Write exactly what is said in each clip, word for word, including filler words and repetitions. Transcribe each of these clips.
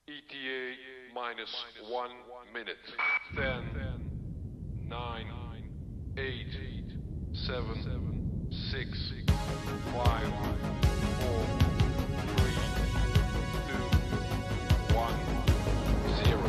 E T A minus one minute. Ten, nine, eight, seven, six, five, four, three, two, one, zero.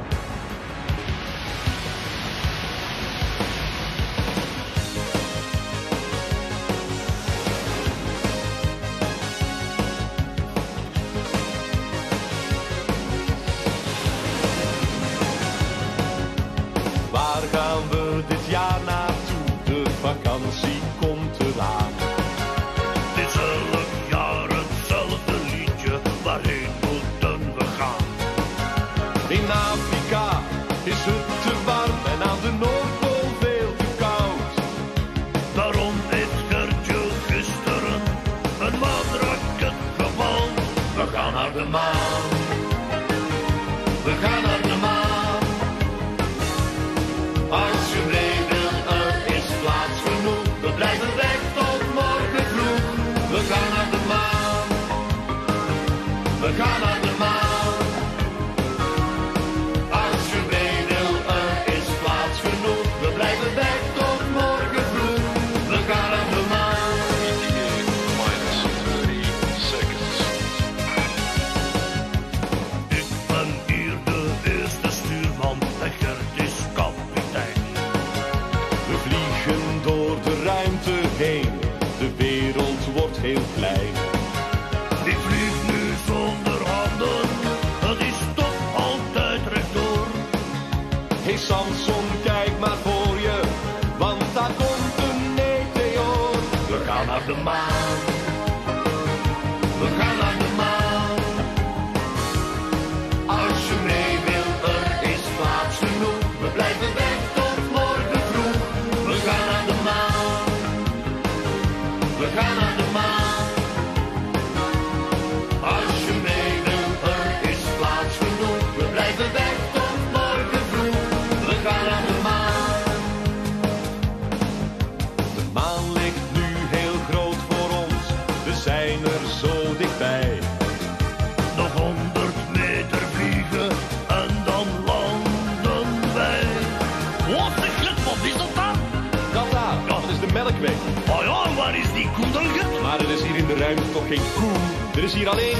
Waar gaan we dit jaar naartoe? De vakantie komt eraan. Het is elk jaar hetzelfde liedje, waarheen moeten we gaan? In Afrika is het te warm en aan de Noordpool veel te koud. Daarom heeft Gertje gisteren een maanraket gebouwd. We gaan naar de maan. We gaan naar de maan. Als je mee wil, er is plaats genoeg. We blijven weg tot morgen vroeg. We gaan naar de maan. We gaan naar de maan. Als je mee wil, er is plaats genoeg. We blijven weg tot morgen vroeg. We gaan naar de maan. Minus three seconds. Ik ben hier de eerste stuurman en Gert is kapitein. We vliegen door de ruimte heen. De wereld wordt heel klein. Ik vlieg nu zonder handen, het is toch altijd rechtdoor. Hey Samson, kijk maar voor je, want daar komt een meteoor. We gaan naar de maan. We gaan naar de maan. Als je mee wil, er is plaats genoeg. We blijven weg tot morgen vroeg. We gaan naar de maan. We gaan naar de maan. Als je mee wil, er is plaats genoeg. We blijven weg tot morgen vroeg. We gaan naar de maan. De maan ligt nu heel groot voor ons, we zijn er zo dichtbij. Nog honderd meter vliegen en dan landen wij. Wat zeg je, wat is dat dan? Dat daar, dat is de Melkweg. Oh ja, waar is die koe dan? Maar er is hier in de ruimte toch geen koe. Er is hier alleen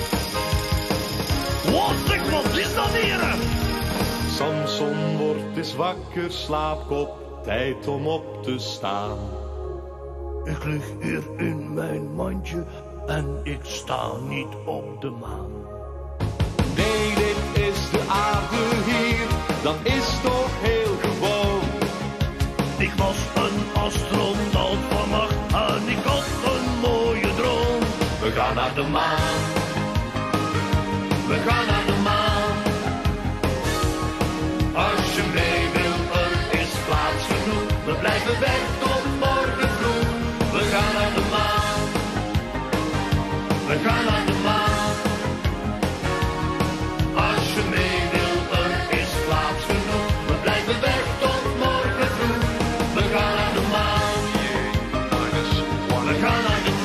Wat zeg, wat is dat hier? Samson wordt eens wakker, slaapkop, tijd om op te staan. Ik lig hier in mijn mandje en ik sta niet op de maan. Nee, dit is de aarde hier, dat is toch heel gewoon. Ik was een astronaut vannacht en ik had een mooie droom. We gaan naar de maan. We gaan naar de maan. Als je mee wil, er is plaats genoeg. We blijven weg tot morgen vroeg. We gaan naar de maan. We gaan naar de maan. Als je mee wil, er is plaats genoeg. We blijven weg tot morgen vroeg. We gaan naar de maan. Minus one. We gaan naar de